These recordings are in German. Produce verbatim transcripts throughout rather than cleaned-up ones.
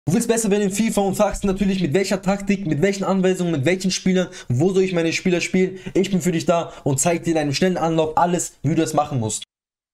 Du willst besser werden in FIFA und fragst natürlich, mit welcher Taktik, mit welchen Anweisungen, mit welchen Spielern, wo soll ich meine Spieler spielen? Ich bin für dich da und zeige dir in einem schnellen Anlauf alles, wie du es machen musst.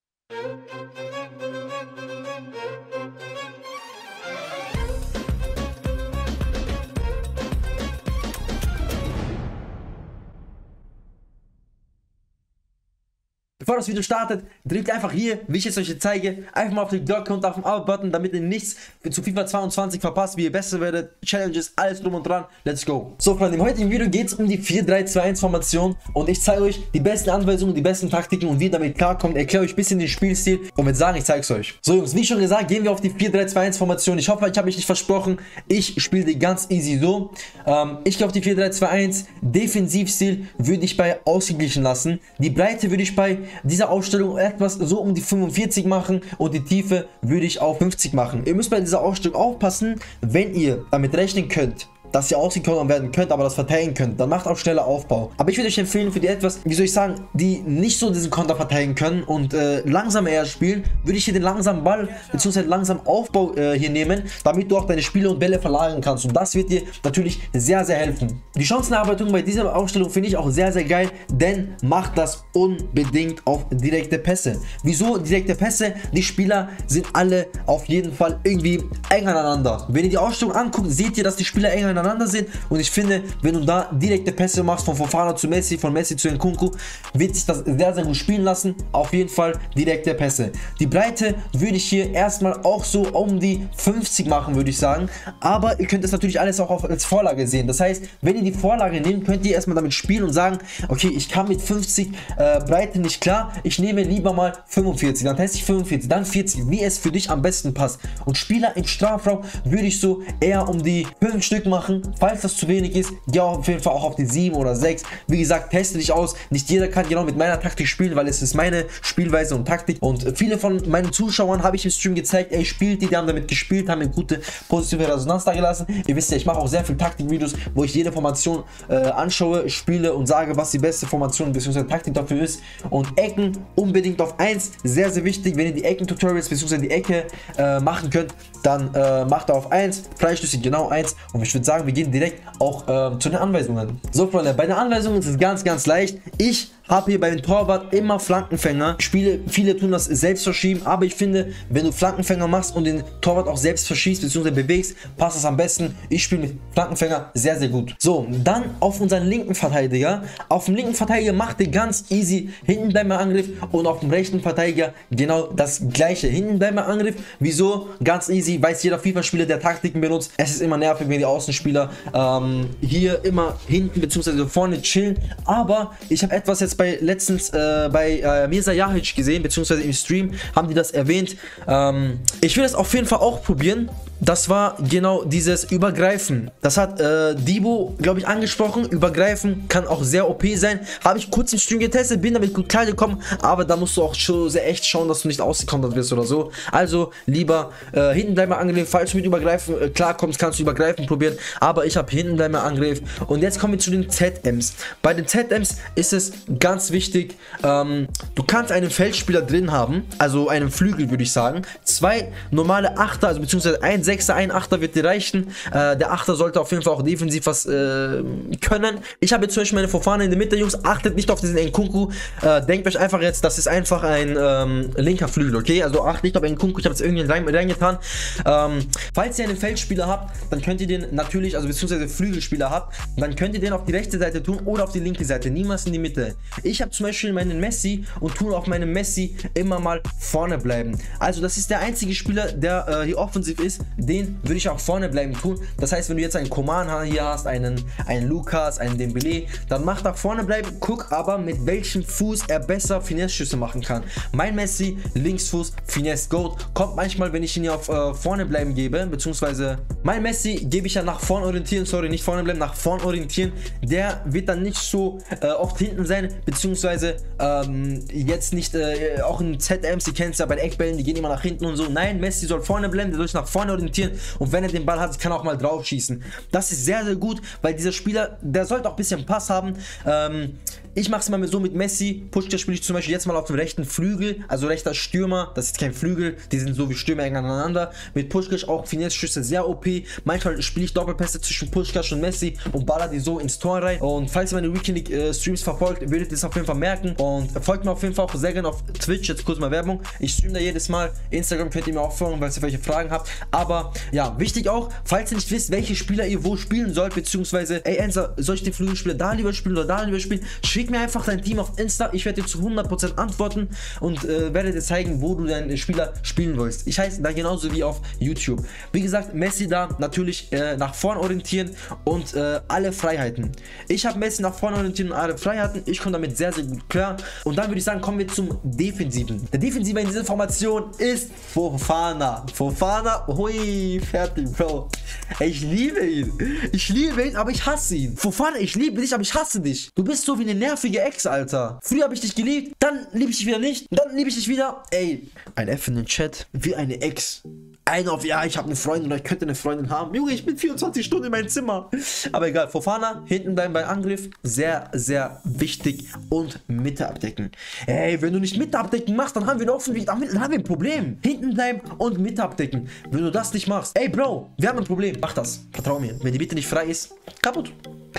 Bevor das Video startet, drückt einfach hier, wie ich es euch zeige, einfach mal auf die Glocke und auf den Abo-Button, damit ihr nichts zu FIFA zweiundzwanzig verpasst, wie ihr besser werdet, Challenges, alles drum und dran. Let's go! So Freunde, im heutigen Video geht es um die vier drei zwei eins Formation und ich zeige euch die besten Anweisungen, die besten Taktiken und wie ihr damit klarkommt, erkläre euch ein bisschen den Spielstil und würde sagen, ich zeige es euch. So Jungs, wie schon gesagt, gehen wir auf die vier drei zwei eins Formation. Ich hoffe, ich habe mich nicht versprochen, ich spiele die ganz easy so. Ähm, ich gehe auf die vier drei zwei eins, Defensivstil würde ich bei ausgeglichen lassen, die Breite würde ich bei dieser Aufstellung etwas so um die fünfundvierzig machen und die Tiefe würde ich auf fünfzig machen. Ihr müsst bei dieser Aufstellung aufpassen, wenn ihr damit rechnen könnt, dass ihr ausgekommen werden könnt, aber das verteidigen könnt, dann macht auch schneller Aufbau. Aber ich würde euch empfehlen, für die etwas, wie soll ich sagen, die nicht so diesen Konter verteidigen können und äh, langsam eher spielen, würde ich hier den langsamen Ball bzw. langsamen Aufbau äh, hier nehmen, damit du auch deine Spiele und Bälle verlagern kannst und das wird dir natürlich sehr, sehr helfen. Die Chancenerarbeitung bei dieser Aufstellung finde ich auch sehr, sehr geil, denn macht das unbedingt auf direkte Pässe. Wieso direkte Pässe? Die Spieler sind alle auf jeden Fall irgendwie eng aneinander. Wenn ihr die Aufstellung anguckt, seht ihr, dass die Spieler eng aneinander sind und ich finde, wenn du da direkte Pässe machst, von Fofana zu Messi, von Messi zu Nkunku, wird sich das sehr, sehr gut spielen lassen. Auf jeden Fall direkte Pässe. Die Breite würde ich hier erstmal auch so um die fünfzig machen, würde ich sagen, aber ihr könnt es natürlich alles auch als Vorlage sehen. Das heißt, wenn ihr die Vorlage nehmt, könnt ihr erstmal damit spielen und sagen, okay, ich kann mit fünfzig äh, Breite nicht klar, ich nehme lieber mal fünfundvierzig, dann teste ich fünfundvierzig, dann vierzig, wie es für dich am besten passt. Und Spieler im Strafraum würde ich so eher um die fünf Stück machen. Falls das zu wenig ist, geh auf jeden Fall auch auf die sieben oder sechs. Wie gesagt, teste dich aus. Nicht jeder kann genau mit meiner Taktik spielen, weil es ist meine Spielweise und Taktik. Und viele von meinen Zuschauern habe ich im Stream gezeigt, ey, spielt die, die haben damit gespielt, haben eine gute positive Resonanz da gelassen. Ihr wisst ja, ich mache auch sehr viele Taktikvideos, wo ich jede Formation äh, anschaue, spiele und sage, was die beste Formation bzw. Taktik dafür ist. Und Ecken unbedingt auf eins, sehr, sehr wichtig. Wenn ihr die Ecken-Tutorials bzw. die Ecke äh, machen könnt, dann äh, macht er auf eins, Freischlüssig genau eins. Und ich würde sagen, wir gehen direkt auch äh, zu den Anweisungen. So Freunde, bei den Anweisungen ist es ganz, ganz leicht. Ich habe hier bei dem Torwart immer Flankenfänger. Spiele, viele tun das selbst verschieben, aber ich finde, wenn du Flankenfänger machst und den Torwart auch selbst verschießt bzw. bewegst, passt das am besten. Ich spiele mit Flankenfänger sehr, sehr gut. So, dann auf unseren linken Verteidiger. Auf dem linken Verteidiger macht ihr ganz easy hinten bleiben beim Angriff und auf dem rechten Verteidiger genau das gleiche. Hinten bleiben beim Angriff. Wieso? Ganz easy, weiß jeder FIFA-Spieler, der Taktiken benutzt. Es ist immer nervig, wenn die Außenspieler ähm, hier immer hinten bzw. vorne chillen. Aber ich habe etwas jetzt bei letztens äh, bei äh, Mirza Jahic gesehen, beziehungsweise im Stream haben die das erwähnt. Ähm, ich will das auf jeden Fall auch probieren. Das war genau dieses Übergreifen. Das hat äh, Debo, glaube ich, angesprochen. Übergreifen kann auch sehr O P sein. Habe ich kurz im Stream getestet, bin damit gut klargekommen. Aber da musst du auch schon sehr echt schauen, dass du nicht ausgekontert wirst oder so. Also lieber äh, hinten bleiben wir Angriff. Falls du mit Übergreifen äh, klarkommst, kannst du Übergreifen probieren. Aber ich habe hinten bleiben wir Angriff. Und jetzt kommen wir zu den Z Ms. Bei den Z Ms ist es ganz wichtig, ähm, du kannst einen Feldspieler drin haben. Also einen Flügel, würde ich sagen. Zwei normale Achter, also beziehungsweise ein Sechser, ein Achter wird dir reichen. Äh, der Achter sollte auf jeden Fall auch defensiv was äh, können. Ich habe jetzt zum Beispiel meine Fofana in der Mitte, Jungs. Achtet nicht auf diesen Nkunku. Äh, denkt euch einfach jetzt, das ist einfach ein ähm, linker Flügel, okay? Also achtet nicht auf Nkunku. Ich habe jetzt irgendwie rein, reingetan. Ähm, falls ihr einen Feldspieler habt, dann könnt ihr den natürlich, also beziehungsweise Flügelspieler habt, dann könnt ihr den auf die rechte Seite tun oder auf die linke Seite. Niemals in die Mitte. Ich habe zum Beispiel meinen Messi und tue auf meinem Messi immer mal vorne bleiben. Also das ist der einzige Spieler, der äh, hier offensiv ist. Den würde ich auch vorne bleiben tun. Das heißt, wenn du jetzt einen Coman hier hast, einen, einen Lukas, einen Dembele, dann mach da vorne bleiben. Guck aber, mit welchem Fuß er besser Finesse-Schüsse machen kann. Mein Messi, Linksfuß, Finesse Goat, kommt manchmal, wenn ich ihn hier auf äh, vorne bleiben gebe, beziehungsweise mein Messi gebe ich ja nach vorne orientieren, sorry, nicht vorne bleiben, nach vorne orientieren. Der wird dann nicht so äh, oft hinten sein, beziehungsweise ähm, jetzt nicht, äh, auch in Z Ms, ihr kennt es ja bei den Eckbällen, die gehen immer nach hinten und so. Nein, Messi soll vorne bleiben, der soll sich nach vorne orientieren. Und wenn er den Ball hat, kann er auch mal drauf schießen. Das ist sehr, sehr gut, weil dieser Spieler, der sollte auch ein bisschen Pass haben. Ähm, Ich mache es mal so mit Messi. Pushkash spiele ich zum Beispiel jetzt mal auf dem rechten Flügel, also rechter Stürmer. Das ist kein Flügel, die sind so wie Stürmer eng aneinander. Mit Pushkash auch Finesse-Schüsse sehr O P. Manchmal spiele ich Doppelpässe zwischen Pushkash und Messi und baller die so ins Tor rein. Und falls ihr meine Weekend League äh, Streams verfolgt, werdet ihr es auf jeden Fall merken. Und folgt mir auf jeden Fall auch sehr gerne auf Twitch. Jetzt kurz mal Werbung. Ich streame da jedes Mal. Instagram könnt ihr mir auch folgen, falls ihr welche Fragen habt. Aber ja, wichtig auch, falls ihr nicht wisst, welche Spieler ihr wo spielen sollt, beziehungsweise, ey Enza, soll ich den Flügelspieler da lieber spielen oder da lieber spielen? Schick mir einfach dein Team auf Insta. Ich werde dir zu hundert Prozent antworten und äh, werde dir zeigen, wo du deinen Spieler spielen willst. Ich heiße da genauso wie auf YouTube. Wie gesagt, Messi da natürlich äh, nach vorn orientieren und äh, alle Freiheiten. Ich habe Messi nach vorn orientieren und alle Freiheiten. Ich komme damit sehr, sehr gut klar. Und dann würde ich sagen, kommen wir zum Defensiven. Der Defensive in dieser Formation ist Fofana. Fofana, hui, fertig, Bro. Ey, ich liebe ihn. Ich liebe ihn, aber ich hasse ihn. Fofana, ich liebe dich, aber ich hasse dich. Du bist so wie eine nervige Ex, Alter. Früher habe ich dich geliebt, dann liebe ich dich wieder nicht, dann liebe ich dich wieder. Ey, ein F in den Chat, wie eine Ex. Ein auf, ja, ich habe eine Freundin oder ich könnte eine Freundin haben. Junge, ich bin vierundzwanzig Stunden in meinem Zimmer. Aber egal, Fofana, hinten bleiben beim Angriff. Sehr, sehr wichtig. Und Mitte abdecken. Ey, wenn du nicht Mitte abdecken machst, dann haben wir noch dann haben wir ein Problem. Hinten bleiben und Mitte abdecken. Wenn du das nicht machst, ey, Bro, wir haben ein Problem. Mach das. Vertrau mir. Wenn die Mitte nicht frei ist, kaputt.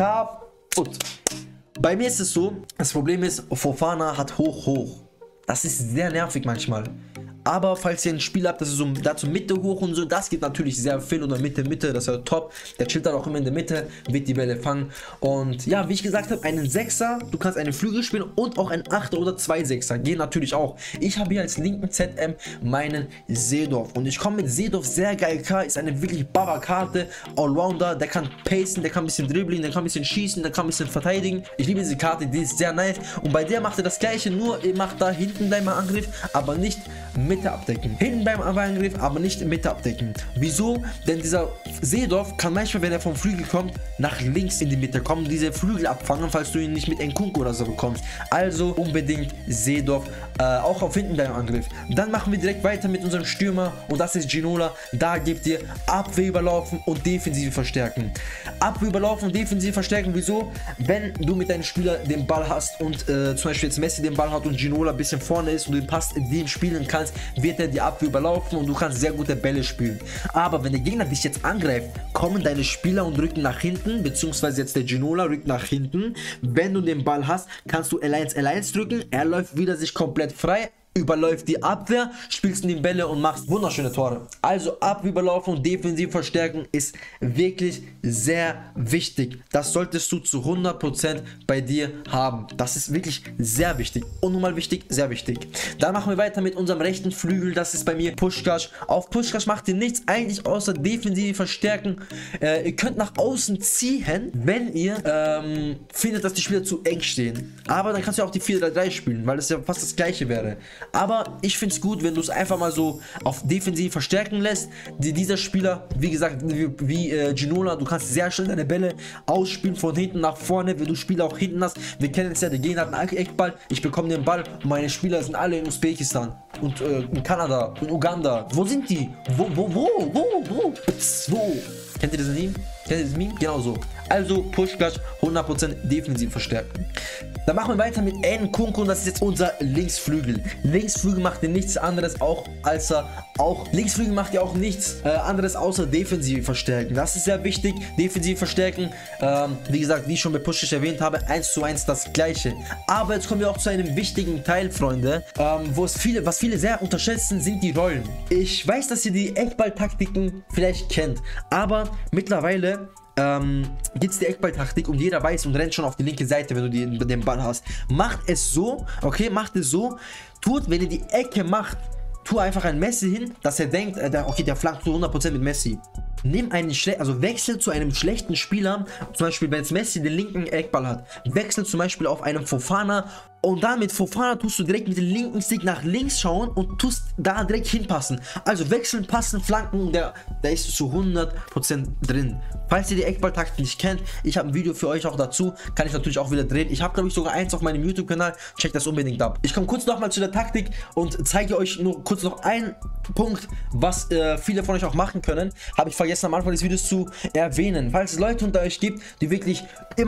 Kaputt. Bei mir ist es so, das Problem ist, Fofana hat hoch, hoch. Das ist sehr nervig manchmal. Aber falls ihr ein Spiel habt, das ist so dazu Mitte hoch und so, das geht natürlich sehr viel oder Mitte, Mitte, das ist ja top. Der chillt dann auch immer in der Mitte, wird die Bälle fangen. Und ja, wie ich gesagt habe, einen Sechser, du kannst einen Flügel spielen und auch einen Achter oder zwei Sechser, gehen natürlich auch. Ich habe hier als linken Z M meinen Seedorf und ich komme mit Seedorf sehr geil klar, ist eine wirklich Baba-Karte, Allrounder, der kann pacen, der kann ein bisschen dribbling, der kann ein bisschen schießen, der kann ein bisschen verteidigen. Ich liebe diese Karte, die ist sehr nice und bei der macht er das gleiche, nur ihr macht da hinten deinen Angriff, aber nicht Mitte abdecken. Hinten beim Angriff, aber nicht Mitte abdecken. Wieso? Denn dieser Seedorf kann manchmal, wenn er vom Flügel kommt, nach links in die Mitte kommen, diese Flügel abfangen, falls du ihn nicht mit Nkunku oder so bekommst. Also unbedingt Seedorf, äh, auch auf hinten beim Angriff. Dann machen wir direkt weiter mit unserem Stürmer und das ist Ginola. Da gebt ihr Abwehr überlaufen und Defensive verstärken. Abwehr überlaufen und Defensive verstärken. Wieso? Wenn du mit deinem Spieler den Ball hast und äh, zum Beispiel jetzt Messi den Ball hat und Ginola ein bisschen vorne ist und den Pass in dem spielen kannst, wird er die Abwehr überlaufen und du kannst sehr gute Bälle spielen. Aber wenn der Gegner dich jetzt angreift, kommen deine Spieler und rücken nach hinten, beziehungsweise jetzt der Ginola rückt nach hinten. Wenn du den Ball hast, kannst du L eins L eins drücken, er läuft wieder sich komplett frei, überläuft die Abwehr, spielst in die Bälle und machst wunderschöne Tore. Also Abwehr überlaufen und defensiv verstärken ist wirklich sehr wichtig. Das solltest du zu hundert Prozent bei dir haben. Das ist wirklich sehr wichtig. Unnormal wichtig, sehr wichtig. Dann machen wir weiter mit unserem rechten Flügel. Das ist bei mir Pushkash. Auf Pushkash macht ihr nichts eigentlich außer defensiv verstärken. Äh, ihr könnt nach außen ziehen, wenn ihr ähm, findet, dass die Spieler zu eng stehen. Aber dann kannst du auch die vier drei drei spielen, weil das ja fast das gleiche wäre. Aber ich finde es gut, wenn du es einfach mal so auf defensiv verstärken lässt. Die, dieser Spieler, wie gesagt, wie, wie äh, Ginola, du kannst sehr schnell deine Bälle ausspielen von hinten nach vorne, wenn du Spieler auch hinten hast. Wir kennen es ja, der Gegner hat einen Eckball, ich bekomme den Ball und meine Spieler sind alle in Usbekistan und äh, in Kanada und Uganda. Wo sind die? Wo, wo, wo, wo, wo? Pss, wo? Kennt ihr das Meme? Kennt ihr das Meme? Genau so. Also Pushkash hundert Prozent defensiv verstärken. Dann machen wir weiter mit Nkunku und das ist jetzt unser Linksflügel. Linksflügel macht ihr nichts anderes auch als er auch Linksflügel macht ihr auch nichts äh, anderes außer defensiv verstärken. Das ist sehr wichtig. Defensiv verstärken. Ähm, wie gesagt, wie ich schon bei Pushkash erwähnt habe, eins zu eins das gleiche. Aber jetzt kommen wir auch zu einem wichtigen Teil, Freunde, ähm, wo es viele, was viele sehr unterschätzen, sind die Rollen. Ich weiß, dass ihr die Eckballtaktiken vielleicht kennt, aber mittlerweile Ähm, gibt es die Eckballtaktik und jeder weiß und rennt schon auf die linke Seite, wenn du die, den Ball hast. Macht es so, okay, macht es so, tut, wenn ihr die Ecke macht, tu einfach ein Messi hin, dass er denkt, äh, der, okay, der flankt zu hundert Prozent mit Messi. Nimm einen schlechten, also wechsel zu einem schlechten Spieler, zum Beispiel, wenn jetzt Messi den linken Eckball hat, wechsel zum Beispiel auf einen Fofana und dann mit Fofana tust du direkt mit dem linken Stick nach links schauen und tust da direkt hinpassen. Also wechseln, passen, flanken, der, der ist zu hundert Prozent drin. Falls ihr die Eckballtaktik nicht kennt, ich habe ein Video für euch auch dazu, kann ich natürlich auch wieder drehen. Ich habe, glaube ich, sogar eins auf meinem YouTube-Kanal, checkt das unbedingt ab. Ich komme kurz nochmal zu der Taktik und zeige euch nur kurz noch einen Punkt, was äh, viele von euch auch machen können. Habe ich vergessen am Anfang des Videos zu erwähnen. Falls es Leute unter euch gibt, die wirklich immer dieses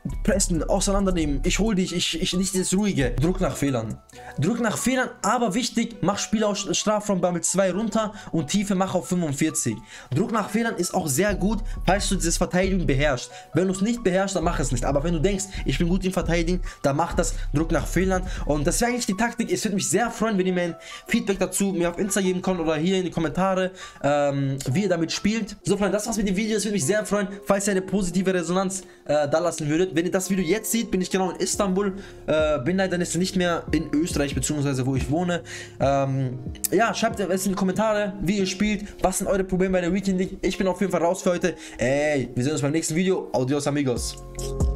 pressen, auseinandernehmen, ich hol dich, ich, ich nicht das Ruhige. Druck nach Fehlern. Druck nach Fehlern, aber wichtig, mach Spiel aus Strafraum mit zwei runter und Tiefe mach auf fünfundvierzig. Druck nach Fehlern ist auch sehr gut, falls du dieses Verteidigen beherrschst. Wenn du es nicht beherrschst, dann mach es nicht. Aber wenn du denkst, ich bin gut im Verteidigen, dann mach das Druck nach Fehlern. Und das wäre eigentlich die Taktik. Es würde mich sehr freuen, wenn ihr mir ein Feedback dazu mir auf Insta geben könnt oder hier in die Kommentare, ähm, wie ihr damit spielt. So, Freunde, das war's mit dem Video. Es würde mich sehr freuen, falls ihr eine positive Resonanz äh, da lassen würdet. Wenn ihr das Video jetzt seht, bin ich genau in Istanbul. Äh, bin leider nicht mehr in Österreich, beziehungsweise wo ich wohne. Ähm, ja, schreibt es in die Kommentare, wie ihr spielt. Was sind eure Probleme bei der Weekend League? Ich bin auf jeden Fall raus für heute. Ey, wir sehen uns beim nächsten Video. Adios, amigos.